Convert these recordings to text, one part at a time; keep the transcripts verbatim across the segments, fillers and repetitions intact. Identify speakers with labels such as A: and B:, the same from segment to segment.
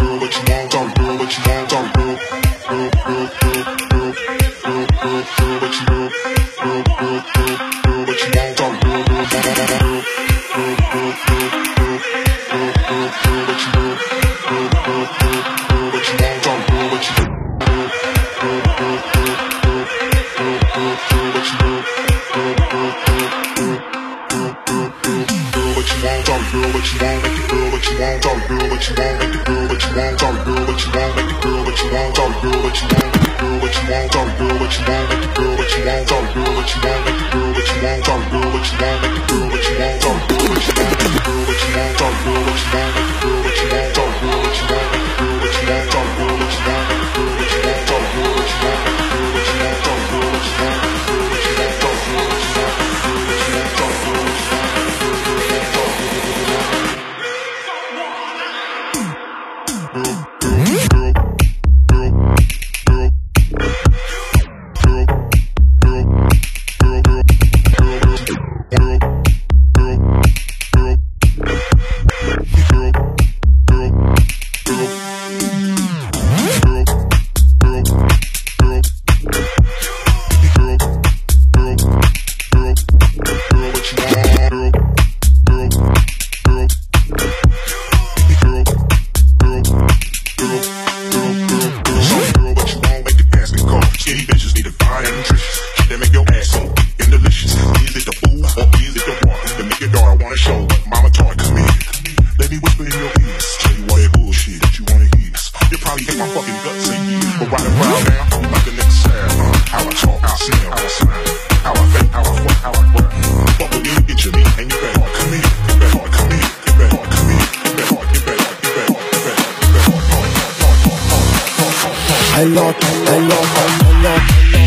A: I love, I love, I love.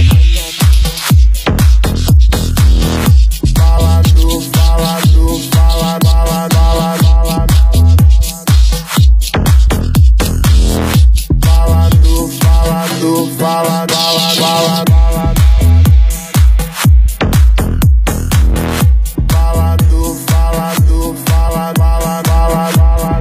A: Fala tu, fala tu, fala, fala, fala, fala. Fala tu, fala tu, fala, fala, fala, fala. Fala tu, fala tu, fala, fala, fala, fala.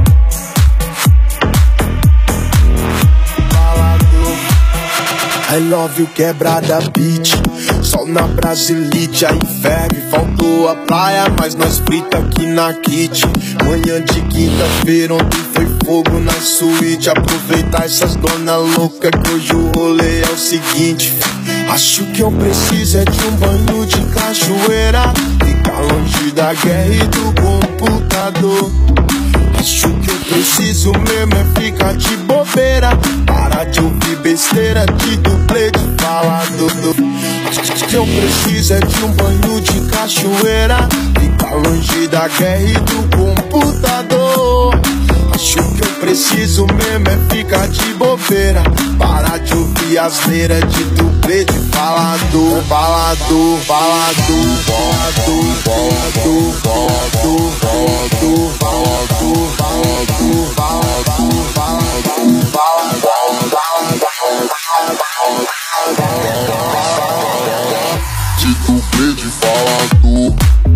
A: I love you, quebrada beat. Sol na Brasilite, aí ferve. Faltou a praia, mas nós frita aqui na kit. Manhã de quinta-feira, ontem foi fogo na suíte. Aproveitar essas dona louca que hoje o rolê é o seguinte. Acho que eu preciso é de um banho de cachoeira. Ficar longe da guerra e do computador. Acho que eu preciso mesmo é ficar de bobeira. Parar de ouvir besteira de dublê de falador. Acho que eu preciso é de um banho de cachoeira. Ficar longe da guerra e do computador. Acho que eu preciso mesmo é ficar de bobeira. Parar de ouvir asneira de dublê de falador. Falador, falador, falador, falador, falador, falador, falador, falador, falador, falador, falador, de dublê de falador.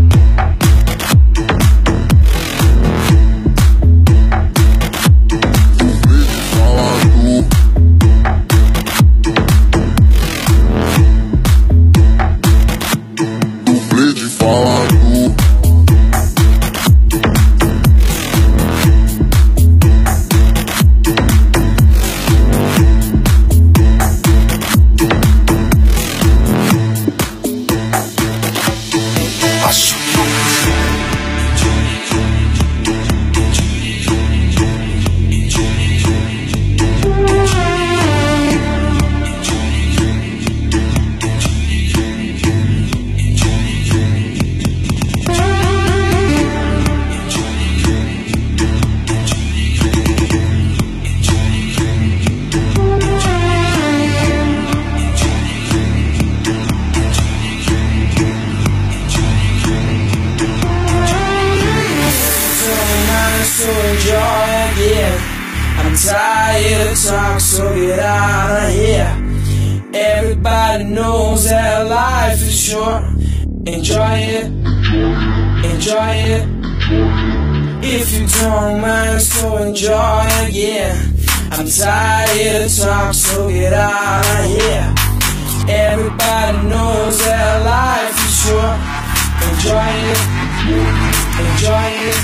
B: I'm tired of talk, so get out of here. Everybody knows that life is short. Enjoy it, enjoy it, If you don't mind, so enjoy it, yeah. I'm tired of talk, so get out of here. Everybody knows that life is short. Enjoy it, enjoy it.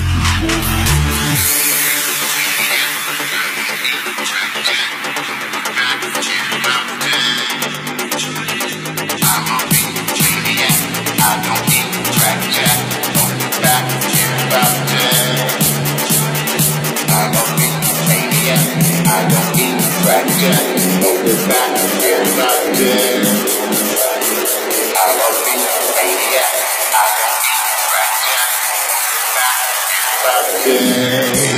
C: I'm a maniac. I don't need a track jack. On the back, care about that. I'm a maniac. I don't need a track jack. On the back, care about that. I'm a maniac. I don't need a track jack. On the back, care about that.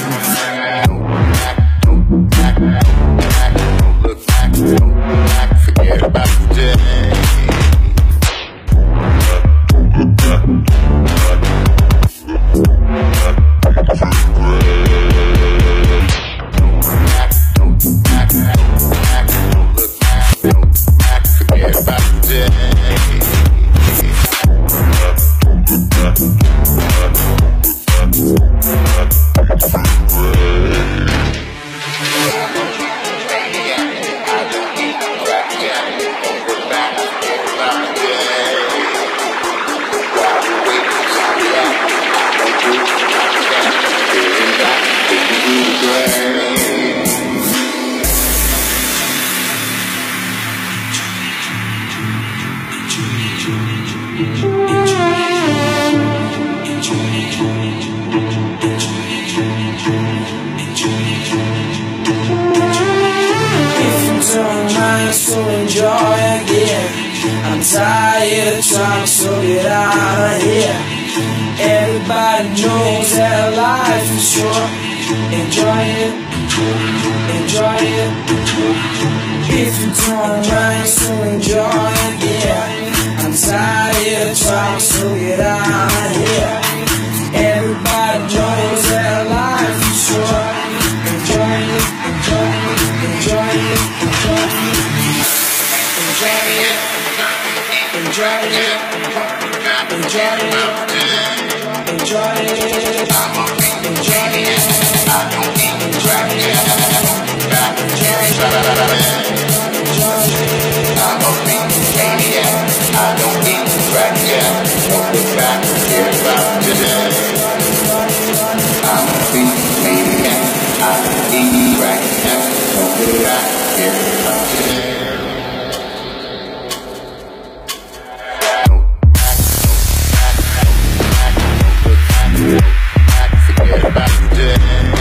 C: Forget about the day.
B: So enjoy again. I'm tired of trying, so get out of here. Everybody knows that life is short. Enjoy it, enjoy it. If you don't mind, so enjoy again. I'm tired of trying, so get out of here. Everybody knows that life is short. Enjoy it, enjoy it, enjoy it, enjoy it. Enjoy it, enjoy it, enjoy it, enjoy it, enjoy it. I don't need to drag it, back and I'm a maniac. I don't need to drag it, don't look back and care about today. I'm a maniac. I don't need to drag it, don't look back and care about today. Forget about the day.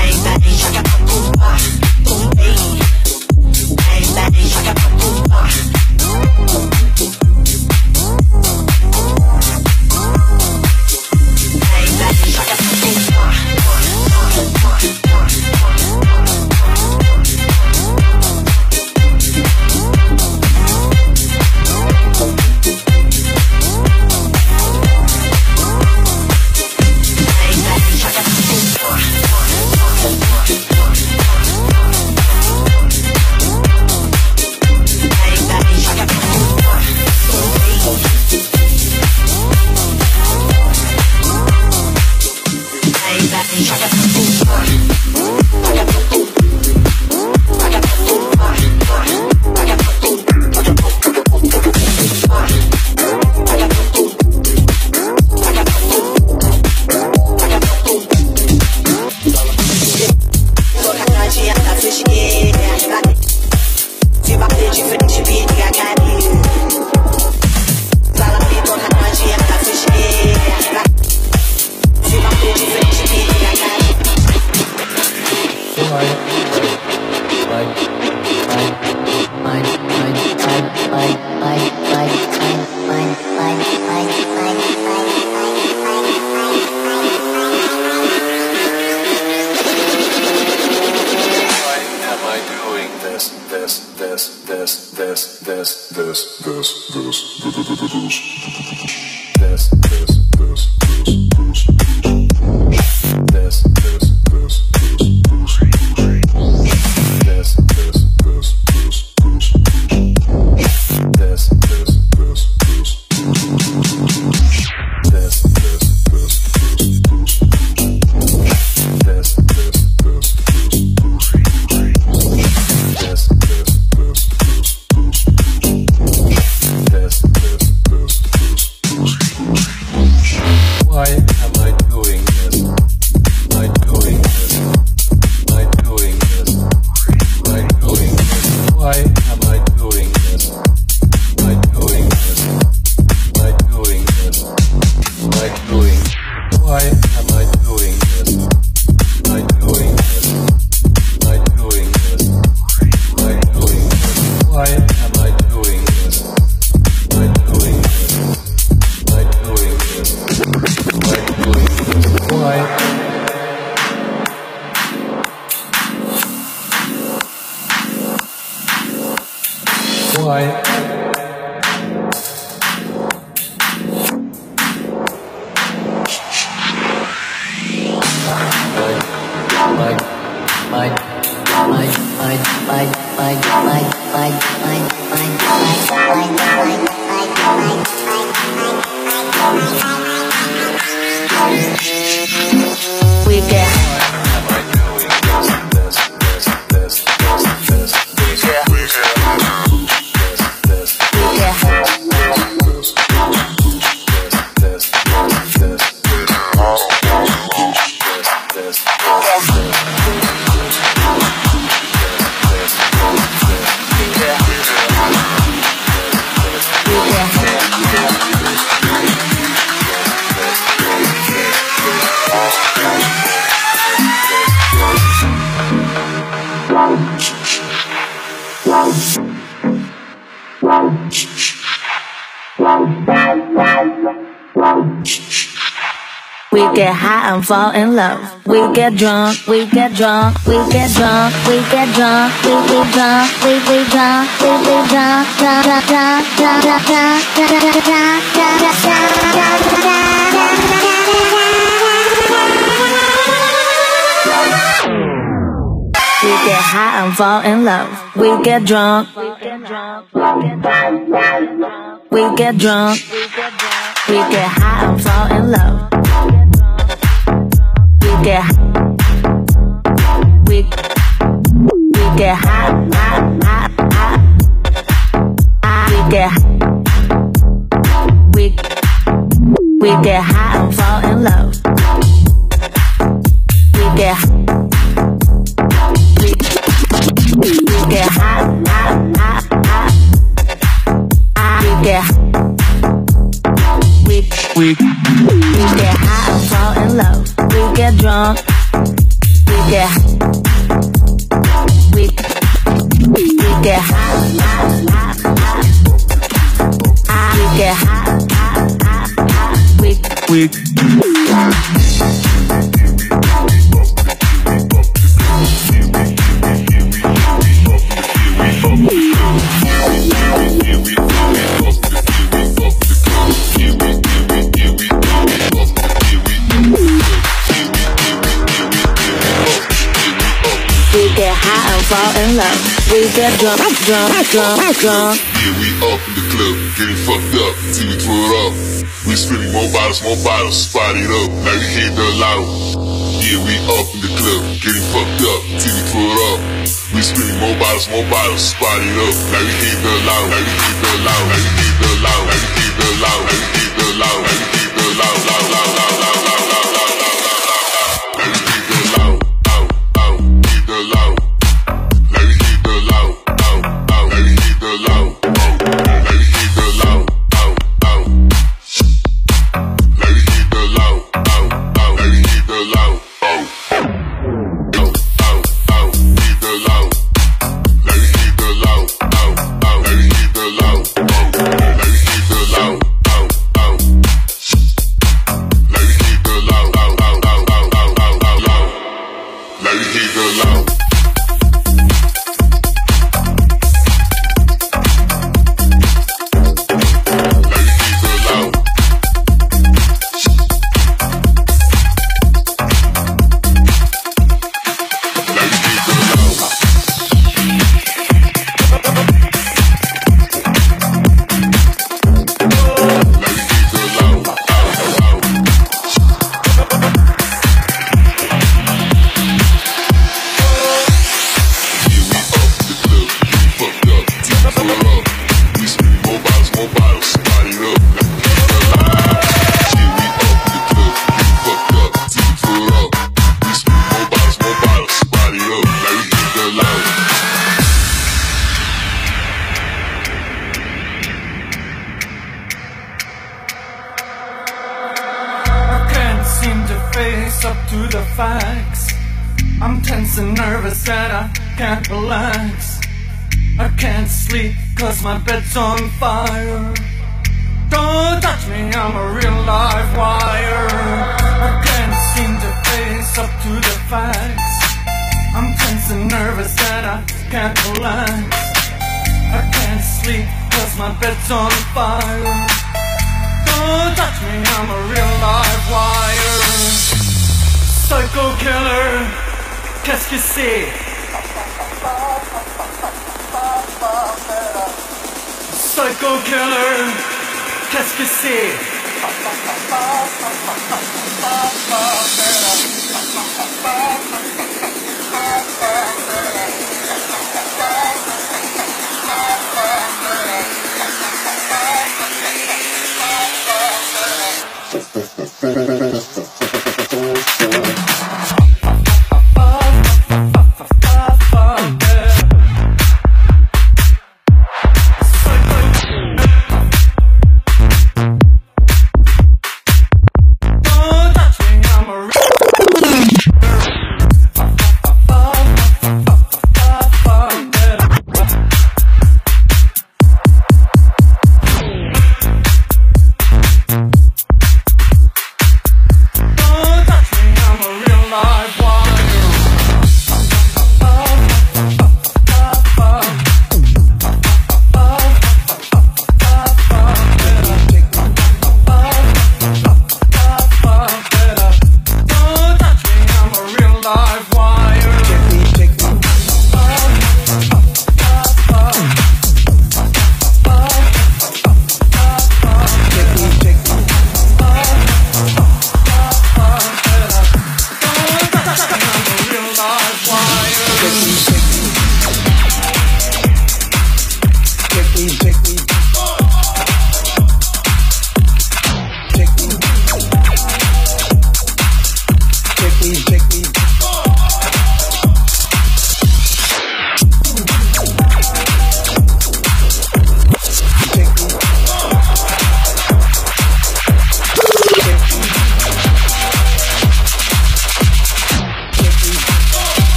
D: We get high and fall in love. We get drunk, we get drunk, we get drunk, we get drunk, we we drunk, we we drunk, we we drunk, drunk, drunk, drunk, drunk, drunk, drunk, drunk, drunk, drunk, We get high and fall in love. We get drunk, we get drunk, we get drunk, we get high and fall in love. We get we we get high, high, high, high. We get we we get high and fall in love. We get we we get high, high, high, high. We get we we we get high and fall in love. We get drunk, we get we we get high, high, high, high. We get high, high, high, high. We
A: we
D: get high and fall in love. We get drunk, drunk, drunk, drunk.
C: Yeah, we up in the club, getting fucked up till we throw it up. We spinning more bottles, more bottles, spot it up, now you hit the lotto. Yeah, we up in the club, getting fucked up till we throw it up. We spinning more bottles, more bottles, spot it up, now you hit the lotto, now you hit the lotto, now you hit the lotto, now you hit the lotto, now you hit the lotto, now you hit the lotto, lotto, lotto, lotto, lotto, lotto, lotto, now you hit the lotto, lotto, lotto, hit the lotto.
E: My bed's on fire. Don't touch me, I'm a real live wire. I can't seem to face up to the facts. I'm tense and nervous and I can't relax. I can't sleep cause my bed's on fire. Don't touch me, I'm a real live wire. Psycho killer, qu'est-ce que c'est? Psycho killer, qu'est-ce que c'est?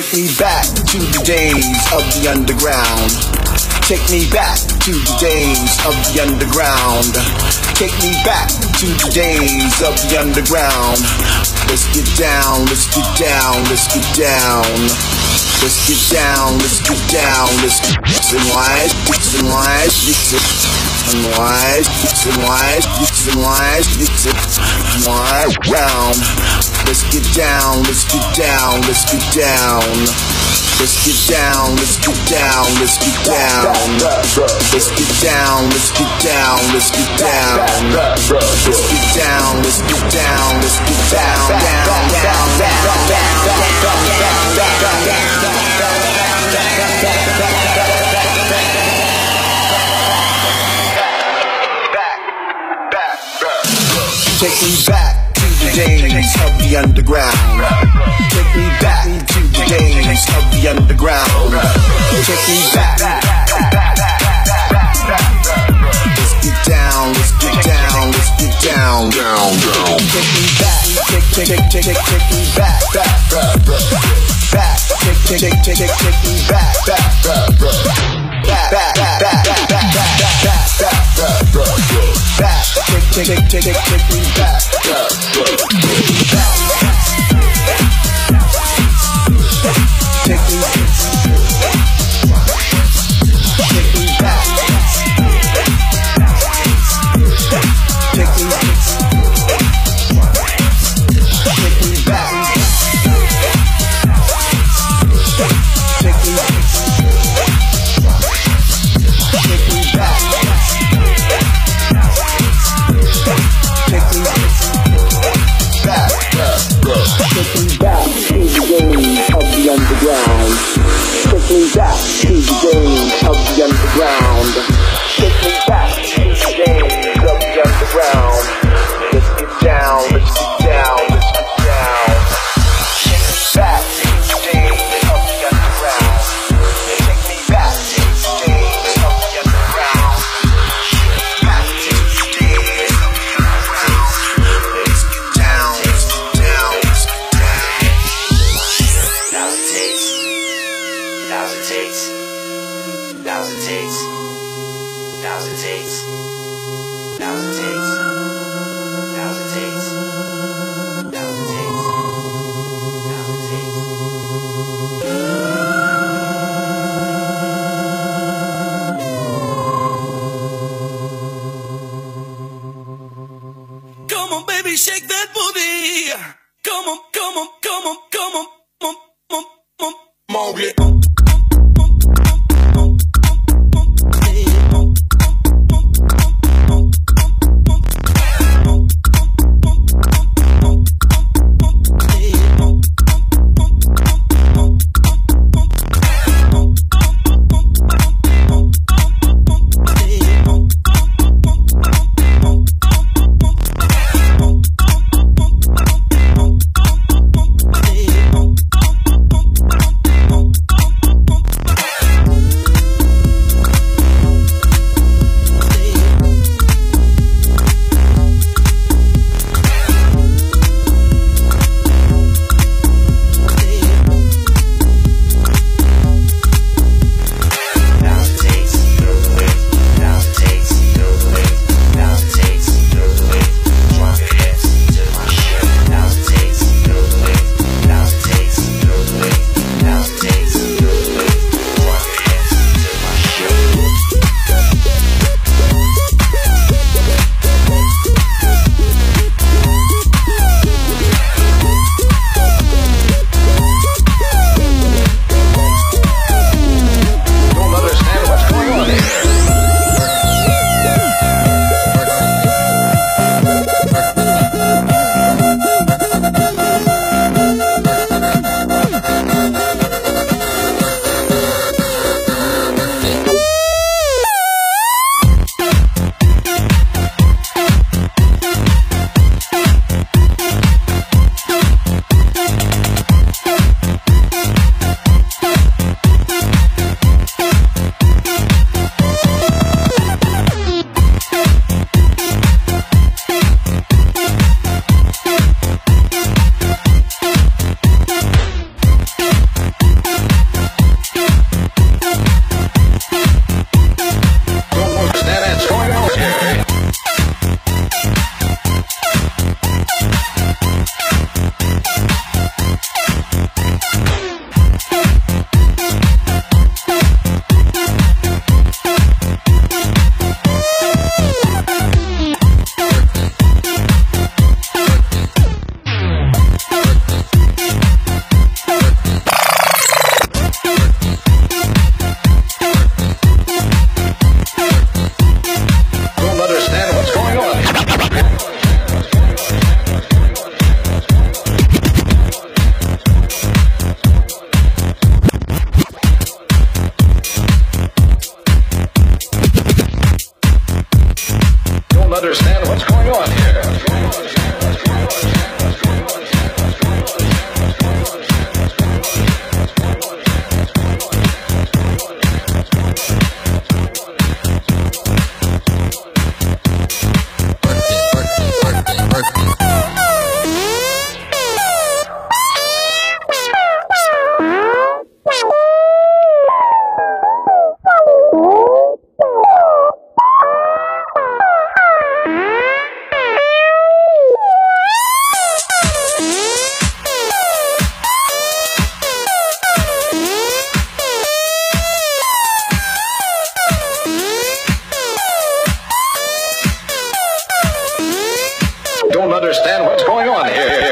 A: Take me back to the days of the underground. Take me back to the days of the underground. Take me back to the days of the underground. Let's get down, let's get down, let's get down. Let's get down, let's get down, let's get some wise, get some wise, get some wise, get some wise, get some wise, get some wise round. Let's get down, let's get down, let's get down. Let's get down, let's get down, let's get down. Let's get down, let's get down, let's get down. Let's get down, let's get down, let's get down, down, down, down, down, Take me back to the days of the underground. Take me back to the days of the underground. Take me back. Let's get down, let's get down, let's get down, down, down. Take me back, take, take, take, take, take, take me back, back, back, back. Take, take, take, take, take, take me back, back, back, back, back, back, back, back, back, back, back, back, back. Take, take, take, take, take me back, back, back, back. Take me, take me back. Take me, take me back. Take me, take me back. Take me back, back, back. Take me back to the days of the underground. Take me back to the days of the underground. Take me back to the days of the underground. Let's get down, let's get down, let's get down. Take me back to the days of the underground. Take me back to the days of the underground. Back to the days of the underground. Let's get down, let's get down, let's get down.
F: Thousand takes, thousand takes, thousand takes, thousand takes, thousand takes, thousand takes, thousand takes, thousand takes.
E: Come on, baby, shake that booty. Come on, come on, come on, come on, come on, come on,
A: Mowgli.
G: understand what's going on here. Don't understand what's going on here.